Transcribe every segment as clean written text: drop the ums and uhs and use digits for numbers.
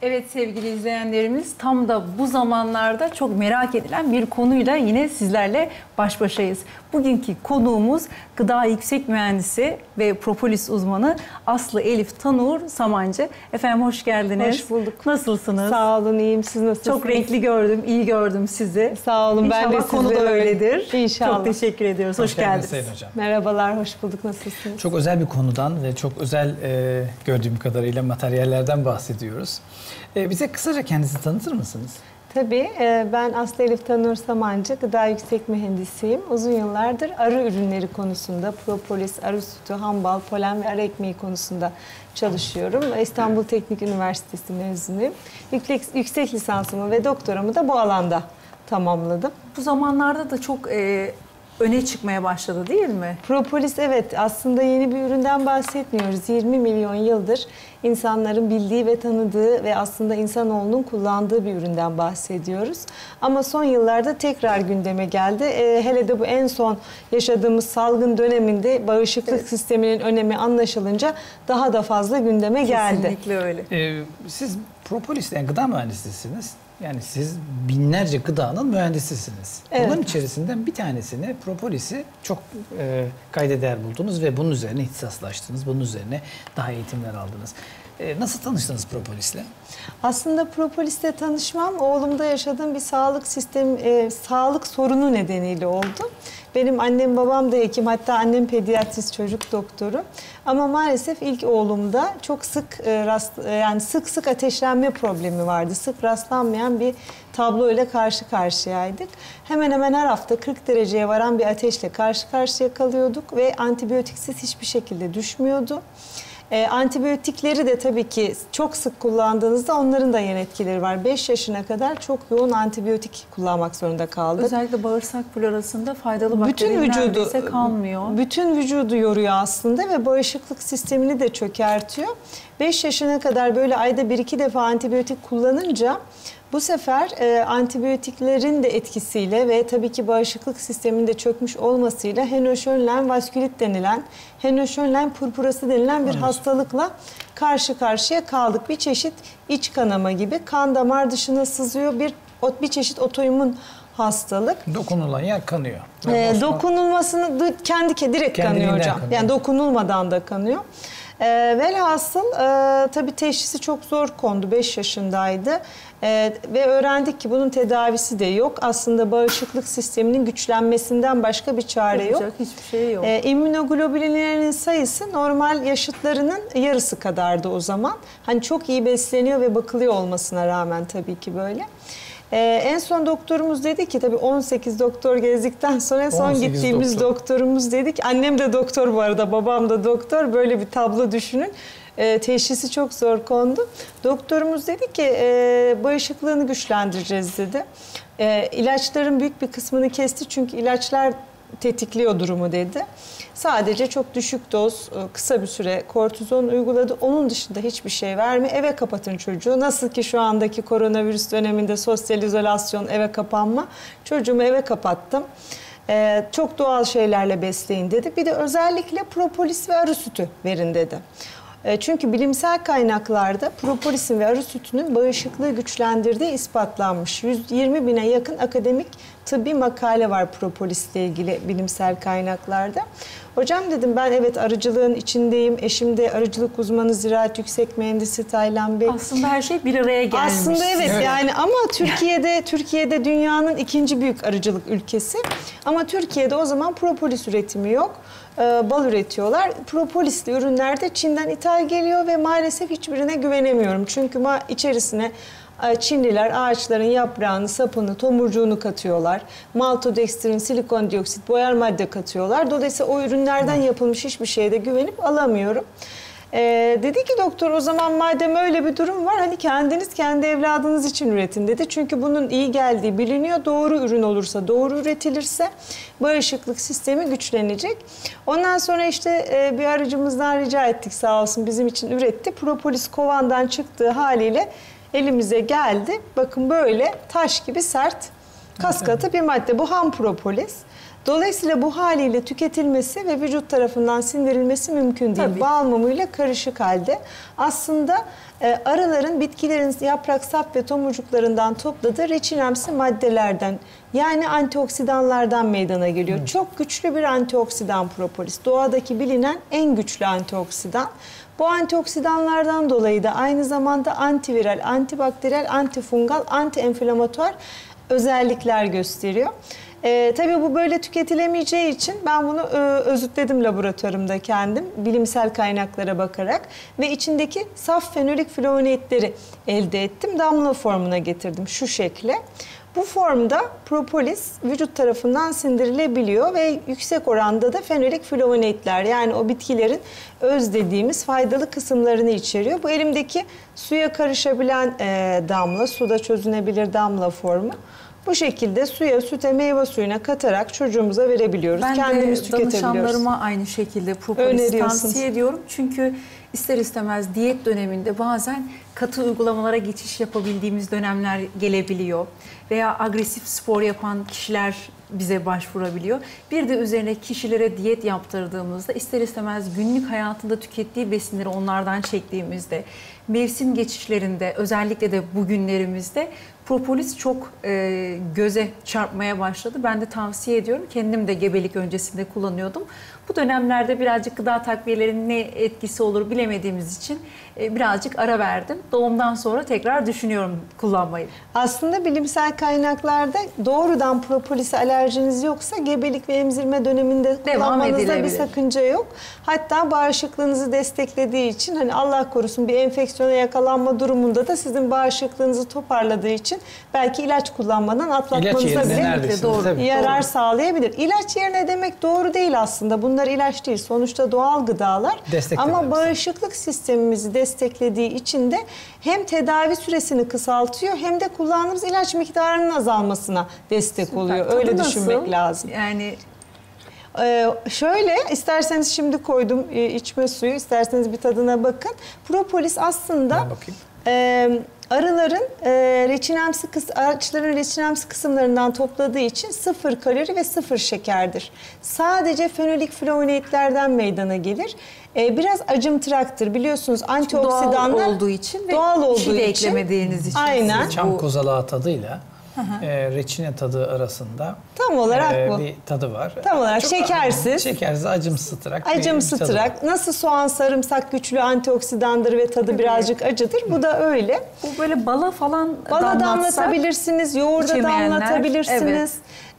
Evet sevgili izleyenlerimiz, tam da bu zamanlarda çok merak edilen bir konuyla yine sizlerle baş başayız. Bugünkü konuğumuz gıda yüksek mühendisi ve propolis uzmanı Aslı Elif Tanur Samancı. Efendim hoş geldiniz. Hoş bulduk. Nasılsınız? Sağ olun, iyiyim. Siz nasılsınız? Çok renkli gördüm, iyi gördüm sizi. Sağ olun, İnşallah ben de konu da öyledir. İnşallah. Çok teşekkür ediyoruz. Hoş geldiniz. Sayın Hocam. Merhabalar, hoş bulduk. Nasılsınız? Çok özel bir konudan ve çok özel gördüğüm kadarıyla materyallerden bahsediyoruz. Bize kısaca kendinizi tanıtır mısınız? Tabii, ben Aslı Elif Tanur Samancı, gıda yüksek mühendisiyim. Uzun yıllardır arı ürünleri konusunda, propolis, arı sütü, ham bal, polen ve arı ekmeği konusunda çalışıyorum. İstanbul Teknik Üniversitesi mezunuyum. Yüksek lisansımı ve doktoramı da bu alanda tamamladım. Bu zamanlarda da çok öne çıkmaya başladı değil mi? Propolis, evet, aslında yeni bir üründen bahsetmiyoruz. 20 milyon yıldır insanların bildiği ve tanıdığı ve aslında insanoğlunun kullandığı bir üründen bahsediyoruz. Ama son yıllarda tekrar gündeme geldi. Hele de bu en son yaşadığımız salgın döneminde bağışıklık sisteminin önemi anlaşılınca daha da fazla gündeme geldi. Kesinlikle öyle. Siz propolis, yani gıda mühendisisiniz. Yani siz binlerce gıdanın mühendisisiniz. Evet. Bunların içerisinden bir tanesini, propolisi çok kayda değer buldunuz ve bunun üzerine ihtisaslaştınız. Bunun üzerine daha eğitimler aldınız. Nasıl tanıştınız propolisle? Aslında propolisle tanışmam oğlumda yaşadığım bir sağlık sorunu nedeniyle oldu. Benim annem babam da hekim, hatta annem pediatrist, çocuk doktoru. Ama maalesef ilk oğlumda çok sık sık ateşlenme problemi vardı. Sık rastlanmayan bir tablo ile karşı karşıyaydık. Hemen hemen her hafta 40 dereceye varan bir ateşle karşı karşıya kalıyorduk ve antibiyotiksiz hiçbir şekilde düşmüyordu. Antibiyotikleri de tabii ki çok sık kullandığınızda onların da yan etkileri var. 5 yaşına kadar çok yoğun antibiyotik kullanmak zorunda kaldık. Özellikle bağırsak florasında faydalı bakteri neredeyse kalmıyor. Bütün vücudu yoruyor aslında ve bağışıklık sistemini de çökertiyor. 5 yaşına kadar böyle ayda 1-2 defa antibiyotik kullanınca bu sefer antibiyotiklerin de etkisiyle ve tabii ki bağışıklık sisteminin de çökmüş olmasıyla Henoch-Schönlein vaskülit denilen, Henoch-Schönlein purpurası denilen bir hastalıkla karşı karşıya kaldık. Bir çeşit iç kanama gibi, kan damar dışına sızıyor, bir çeşit otoimmün hastalık. Dokunulan yer kanıyor. Dokunulmasını direkt kanıyor hocam. Kanıyor. Yani dokunulmadan da kanıyor. Velhasıl tabii teşhisi çok zor kondu. 5 yaşındaydı. Ve öğrendik ki bunun tedavisi de yok. Aslında bağışıklık sisteminin güçlenmesinden başka bir çare yok. Hiçbir şey yok. İmmünoglobulinlerin sayısı normal yaşıtlarının yarısı kadardı o zaman. Hani çok iyi besleniyor ve bakılıyor olmasına rağmen tabii ki böyle. En son doktorumuz dedi ki, tabii 18 doktor gezdikten sonra en son gittiğimiz doktorumuz dedi ki, annem de doktor bu arada, babam da doktor, böyle bir tablo düşünün. Teşhisi çok zor kondu. Doktorumuz dedi ki bağışıklığını güçlendireceğiz dedi. İlaçların büyük bir kısmını kesti çünkü ilaçlar tetikliyor durumu dedi. Sadece çok düşük doz, kısa bir süre kortizon uyguladı. Onun dışında hiçbir şey vermiyor. Eve kapatın çocuğu. Nasıl ki şu andaki koronavirüs döneminde sosyal izolasyon, eve kapanma. Çocuğumu eve kapattım. Çok doğal şeylerle besleyin dedi. Bir de özellikle propolis ve arı sütü verin dedi. Çünkü bilimsel kaynaklarda propolisin ve arı sütünün bağışıklığı güçlendirdiği ispatlanmış. 120 bine yakın akademik tıbbi makale var propolisle ilgili bilimsel kaynaklarda. Hocam dedim, ben evet arıcılığın içindeyim. Eşim de arıcılık uzmanı, ziraat yüksek mühendisi Taylan Bey. Aslında her şey bir araya gelmiş. Aslında evet yani, ama Türkiye'de dünyanın ikinci büyük arıcılık ülkesi. Ama Türkiye'de o zaman propolis üretimi yok. Bal üretiyorlar. Propolisli ürünler de Çin'den ithal geliyor ve maalesef hiçbirine güvenemiyorum. Çünkü içerisine Çinliler ağaçların yaprağını, sapını, tomurcuğunu katıyorlar. Maltodekstrin, silikon dioksit, boyar madde katıyorlar. Dolayısıyla o ürünlerden yapılmış hiçbir şeye de güvenip alamıyorum. Dedi ki doktor, o zaman madem öyle bir durum var, hani kendiniz kendi evladınız için üretin dedi. Çünkü bunun iyi geldiği biliniyor. Doğru ürün olursa, doğru üretilirse bağışıklık sistemi güçlenecek. Ondan sonra işte bir aracımızdan rica ettik, sağ olsun bizim için üretti. Propolis kovandan çıktığı haliyle elimize geldi. Bakın böyle taş gibi sert, kas katı bir madde. Bu ham propolis. Dolayısıyla bu haliyle tüketilmesi ve vücut tarafından sindirilmesi mümkün değil. Tabii. Bal mumuyla karışık halde. Aslında arıların bitkilerin yaprak, sap ve tomurcuklarından topladığı reçinemsi maddelerden, yani antioksidanlardan meydana geliyor. Çok güçlü bir antioksidan propolis. Doğadaki bilinen en güçlü antioksidan. Bu antioksidanlardan dolayı da aynı zamanda antiviral, antibakteriyel, antifungal, antienflamatuar özellikler gösteriyor. Tabii bu böyle tüketilemeyeceği için ben bunu özütledim laboratuvarımda kendim, bilimsel kaynaklara bakarak ve içindeki saf fenolik flavonoidleri elde ettim. Damla formuna getirdim şu şekle. Bu formda propolis vücut tarafından sindirilebiliyor ve yüksek oranda da fenolik flavonoidler, yani o bitkilerin öz dediğimiz faydalı kısımlarını içeriyor. Bu elimdeki suya karışabilen damla, suda çözünebilir damla formu. Bu şekilde suya, süte, meyve suyuna katarak çocuğumuza verebiliyoruz. Ben kendimiz de tüketebiliyoruz. danışanlarıma aynı şekilde propolis Öneriyorsunuz. tavsiye ediyorum. Çünkü ister istemez diyet döneminde bazen katı uygulamalara geçiş yapabildiğimiz dönemler gelebiliyor. Veya agresif spor yapan kişiler bize başvurabiliyor. Bir de üzerine kişilere diyet yaptırdığımızda ister istemez günlük hayatında tükettiği besinleri onlardan çektiğimizde, mevsim geçişlerinde, özellikle de bugünlerimizde propolis çok göze çarpmaya başladı. Ben de tavsiye ediyorum. Kendim de gebelik öncesinde kullanıyordum. Bu dönemlerde birazcık gıda takviyelerinin ne etkisi olur bilemediğimiz için birazcık ara verdim. Doğumdan sonra tekrar düşünüyorum kullanmayı. Aslında bilimsel kaynaklarda doğrudan propolise alerjiniz yoksa gebelik ve emzirme döneminde kullanmanızda bir sakınca yok. Hatta bağışıklığınızı desteklediği için, hani Allah korusun bir enfeksiyona yakalanma durumunda da sizin bağışıklığınızı toparladığı için belki ilaç kullanmadan atlatmanıza bile yarar sağlayabilir. İlaç yerine demek doğru değil aslında. Bunlar ilaç değil. Sonuçta doğal gıdalar. Ama bağışıklık sistemimizi desteklediği için de hem tedavi süresini kısaltıyor hem de kullandığımız ilaç miktarının azalmasına destek oluyor. Tadı öyle nasıl? düşünmek lazım. Yani şöyle, isterseniz şimdi koydum içme suyu, isterseniz bir tadına bakın. Propolis aslında arıların ağaçların reçinemsi kısımlarından topladığı için 0 kalori ve 0 şekerdir. Sadece fenolik flavonoidlerden meydana gelir. Biraz acımtıraktır. Biliyorsunuz antioksidanlar doğal olduğu için ve doğal olduğu bir şey de için. eklemediğiniz için. Aynen. Çam kozalağı tadıyla reçine tadı arasında tam olarak bu. Bir tadı var. Tam olarak çok şekersiz. Şekersiz, acımsıtırak. Acımsıtırak. Nasıl soğan, sarımsak güçlü antioksidandır ve tadı birazcık acıdır. Bu da öyle. Bu böyle bala falan Bala damlatabilirsiniz, yoğurda damlatabilirsiniz.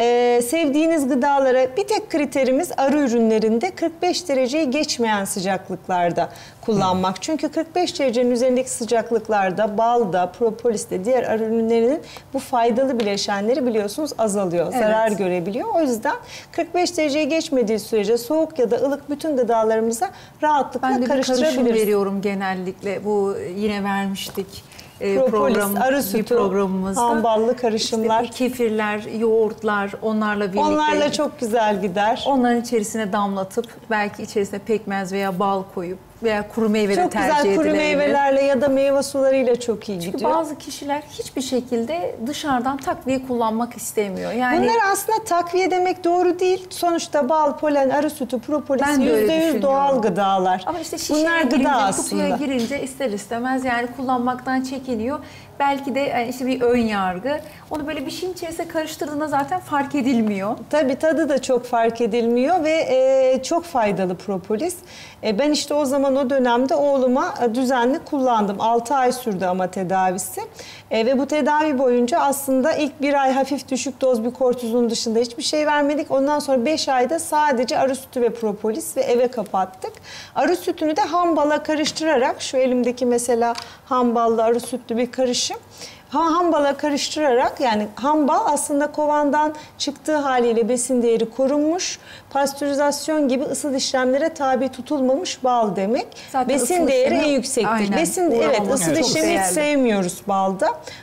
Sevdiğiniz gıdalara, bir tek kriterimiz arı ürünlerinde 45 dereceyi geçmeyen sıcaklıklarda kullanmak. Çünkü 45 derecenin üzerindeki sıcaklıklarda balda, propoliste, diğer arı ürünlerinin bu faydalı bileşenleri biliyorsunuz azalıyor. Zarar görebiliyor. O yüzden 45 dereceyi geçmediği sürece soğuk ya da ılık bütün gıdalarımıza rahatlıkla karıştırabiliriz. Ben de bir karışım veriyorum genellikle. Bu yine vermiştik. Propolis, arı sütü, ham ballı karışımlar. İşte kefirler, yoğurtlar onlarla birlikte. Onlarla çok güzel gider. Onların içerisine damlatıp belki içerisine pekmez veya bal koyup veya kuru meyve de tercih edilebilir. Çok güzel kuru meyvelerle ya da meyve sularıyla çok iyi Çünkü gidiyor. bazı kişiler hiçbir şekilde dışarıdan takviye kullanmak istemiyor. Yani bunlar aslında takviye demek doğru değil. Sonuçta bal, polen, arı sütü, propolis %100 doğal gıdalar. Ama işte bunlar gıda aslında. Kutuya girince ister istemez yani kullanmaktan çekiniyor. Belki de işte bir ön yargı. Onu böyle bir şeyin içerisine karıştırdığında zaten fark edilmiyor. Tabii tadı da çok fark edilmiyor ve çok faydalı propolis. Ben işte o zaman o dönemde oğluma düzenli kullandım. 6 ay sürdü ama tedavisi. Ve bu tedavi boyunca aslında ilk 1 ay hafif düşük doz bir kortizon dışında hiçbir şey vermedik. Ondan sonra 5 ayda sadece arı sütü ve propolis ve eve kapattık. Arı sütünü de ham bala karıştırarak, şu elimdeki mesela ham ballı arı sütlü bir karışım. Ham bala karıştırarak, yani ham bal aslında kovandan çıktığı haliyle besin değeri korunmuş, pastörizasyon gibi ısıl işlemlere tabi tutulmamış bal demek. Zaten besin değeri en yüksektir. Aynen. Isıl işlemi hiç sevmiyoruz balda.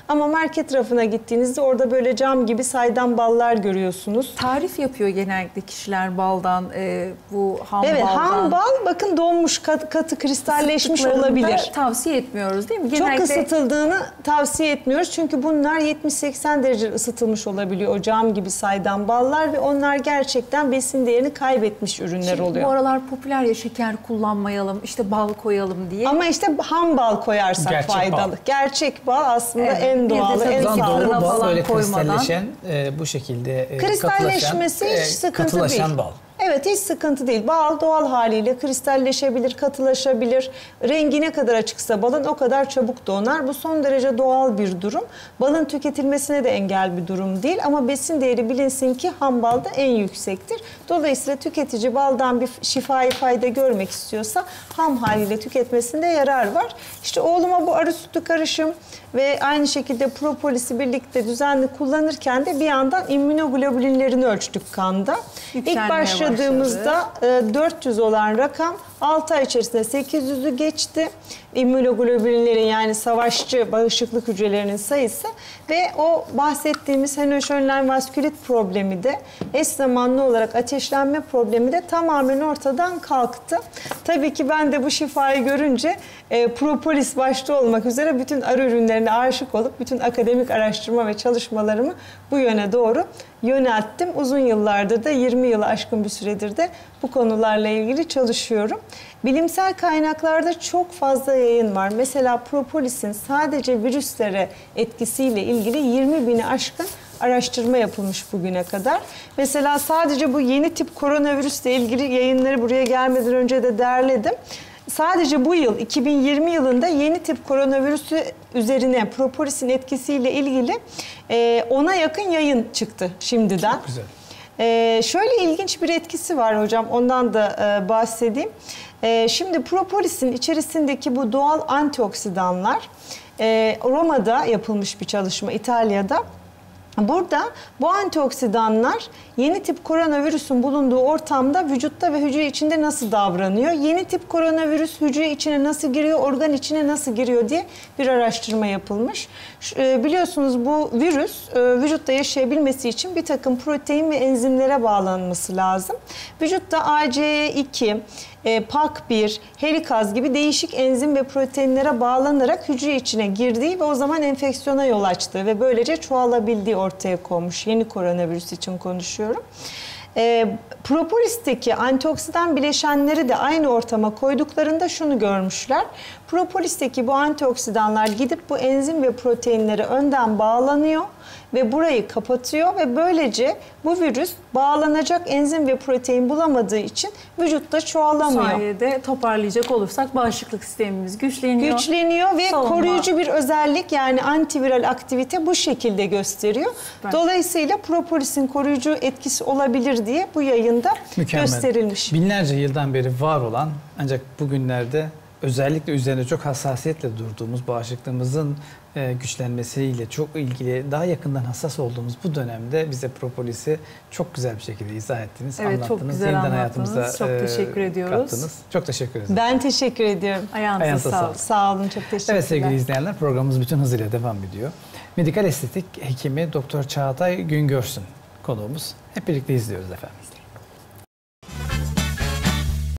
Ama market rafına gittiğinizde orada böyle cam gibi saydam ballar görüyorsunuz. Tarif yapıyor genellikle kişiler baldan, bu ham Evet, baldan. ham bal bakın donmuş, katı kristalleşmiş olabilir. Tavsiye etmiyoruz değil mi? Çok ısıtıldığını tavsiye etmiyoruz. Çünkü bunlar 70-80 derece ısıtılmış olabiliyor o cam gibi saydam ballar ve onlar gerçekten besin değerini kaybetmiş ürünler oluyor. Bu aralar popüler ya, şeker kullanmayalım, işte bal koyalım diye. Ama işte ham bal koyarsak gerçek faydalı. Bal. Gerçek bal aslında Evet, en bir de doğalı, tabii en ki sağlıklı. fırına Doğru bal falan böyle koymadan. kristalleşen, bu şekilde Kristalleşmesi hiç sıkıntı katılaşan değil. bal. Evet, hiç sıkıntı değil. Bal doğal haliyle kristalleşebilir, katılaşabilir. Rengi ne kadar açıksa balın o kadar çabuk donar. Bu son derece doğal bir durum. Balın tüketilmesine de engel bir durum değil. Ama besin değeri bilinsin ki ham balda en yüksektir. Dolayısıyla tüketici baldan bir şifai fayda görmek istiyorsa ham haliyle tüketmesinde yarar var. İşte oğluma bu arı sütlü karışım ve aynı şekilde propolisi birlikte düzenli kullanırken de bir yandan immünoglobulinlerini ölçtük kanda. İlk başladığımızda 400 olan rakam 6 ay içerisinde 800'ü geçti. İmmünoglobulinlerin yani savaşçı bağışıklık hücrelerinin sayısı ve o bahsettiğimiz henoş-önlen vaskülit problemi de eş zamanlı olarak ateşlenme problemi de tamamen ortadan kalktı. Tabii ki ben de bu şifayı görünce propolis başta olmak üzere bütün arı ürünlerine aşık olup bütün akademik araştırma ve çalışmalarımı bu yöne doğru yönelttim. Uzun yıllardır da 20 yılı aşkın bir süredir de bu konularla ilgili çalışıyorum. Bilimsel kaynaklarda çok fazla yayın var. Mesela propolisin sadece virüslere etkisiyle ilgili 20.000'i aşkın araştırma yapılmış bugüne kadar. Mesela sadece bu yeni tip koronavirüsle ilgili yayınları buraya gelmeden önce de derledim. Sadece bu yıl 2020 yılında yeni tip koronavirüsü üzerine propolisin etkisiyle ilgili 10'a yakın yayın çıktı şimdiden. Çok güzel. Şöyle ilginç bir etkisi var hocam, ondan da bahsedeyim. Şimdi propolisin içerisindeki bu doğal antioksidanlar Roma'da yapılmış bir çalışma, İtalya'da. Burada bu antioksidanlar yeni tip koronavirüsün bulunduğu ortamda vücutta ve hücre içinde nasıl davranıyor? Yeni tip koronavirüs hücre içine nasıl giriyor, organ içine nasıl giriyor diye bir araştırma yapılmış. Biliyorsunuz bu virüs vücutta yaşayabilmesi için bir takım protein ve enzimlere bağlanması lazım. Vücutta ACE2, PAK1, helikaz gibi değişik enzim ve proteinlere bağlanarak hücre içine girdiği ve o zaman enfeksiyona yol açtığı ve böylece çoğalabildiği ortaya konmuş. Yeni koronavirüs için konuşuyorum. Propolisteki antioksidan bileşenleri de aynı ortama koyduklarında şunu görmüşler. Propolisteki bu antioksidanlar gidip bu enzim ve proteinlere önden bağlanıyor ve burayı kapatıyor ve böylece bu virüs bağlanacak enzim ve protein bulamadığı için vücutta çoğalamıyor. Bu sayede toparlayacak olursak bağışıklık sistemimiz güçleniyor. Güçleniyor ve savunma. koruyucu bir özellik, yani antiviral aktivite bu şekilde gösteriyor. Süper. Dolayısıyla propolisin koruyucu etkisi olabilir diye bu yayında gösterilmiş. Binlerce yıldan beri var olan ancak bugünlerde özellikle üzerinde çok hassasiyetle durduğumuz, bağışıklığımızın güçlenmesiyle çok ilgili, daha yakından hassas olduğumuz bu dönemde bize propolisi çok güzel bir şekilde izah ettiniz, Evet, anlattınız. çok güzel Yeniden anlattınız. hayatımıza Çok teşekkür ediyoruz. kattınız. Çok teşekkür ederim. Ben teşekkür ediyorum. Ayağınıza sağlık. Sağ olun, çok teşekkürler. Evet sevgili izleyenler, programımız bütün hızıyla devam ediyor. Medikal estetik hekimi Doktor Çağatay Güngörsün konuğumuz. Hep birlikte izliyoruz efendim.